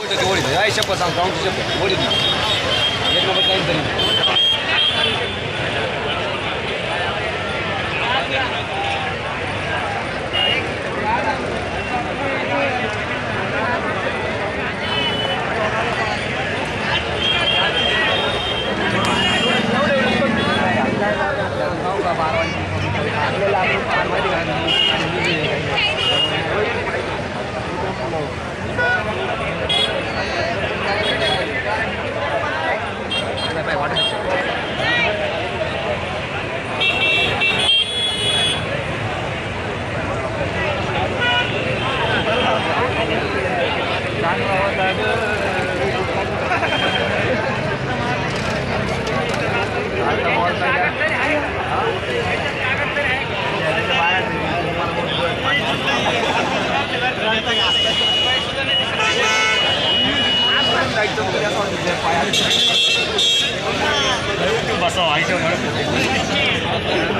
100% ओढीत आहे शपथ सांगतो आमची शपथ ओढीत एक नंबर काही तरी बस